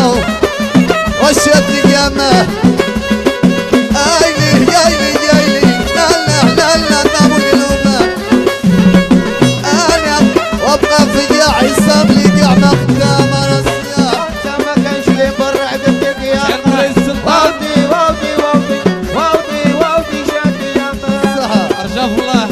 وشيت قيامه ايلي ايلي ايلي لا لا لا لا ابو قلوبه انا وابقى في حساب لي قاع قدام راسيا انت ما كانش لي برع قدك يا واودي واودي واودي واودي واودي شادي يا ما ارجاف الله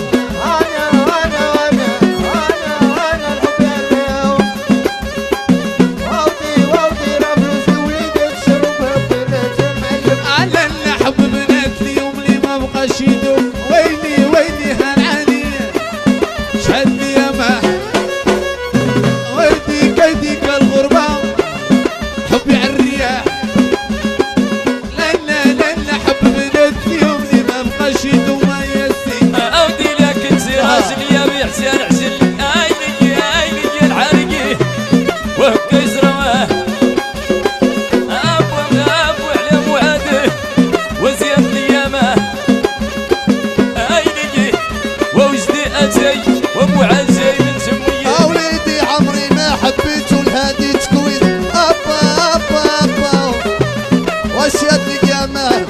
ويلي ويلي هالعاني شحال لي ياما ويدي كيديك الغربة حبي عالرياح لا لا لا لا حب بنات اليوم اللي ما بقاش يدوم ياسين اودي لك انت راجل يا بيع حسين عجل ايلي ايلي العارقي وهكا يزروه ابو على معاده وزيان ليامه وابو عزي من سميه وليدي عمري ما حبيت والهادي تكويت ابا ابا ابا وشيت قيامه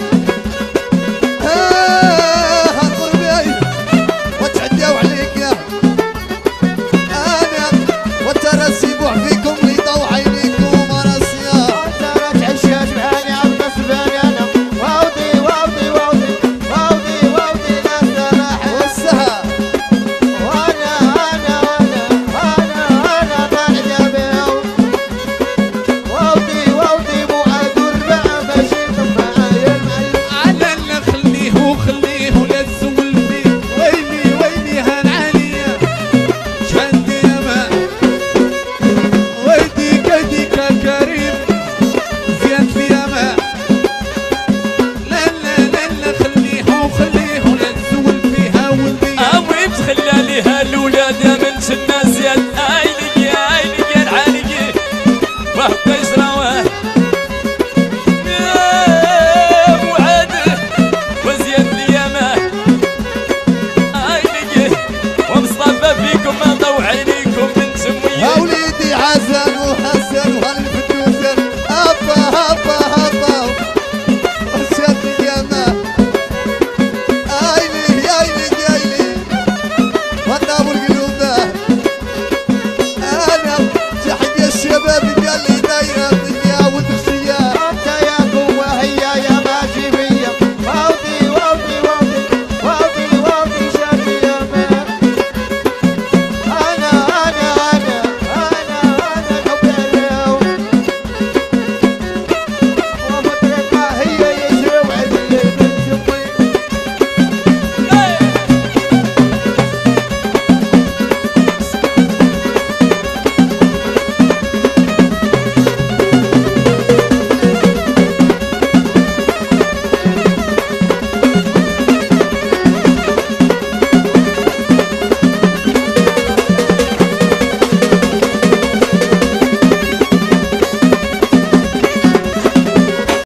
قربي وتعداو عليك انا وترسي بوع فيكم لي ضو عينيكم راسيا ترى تعشاش معاني ابقى سباني انا واودي واودي واودي واودي واودي لا سراحه والسها الولاد من سنة زياد ايلي العالقي وهو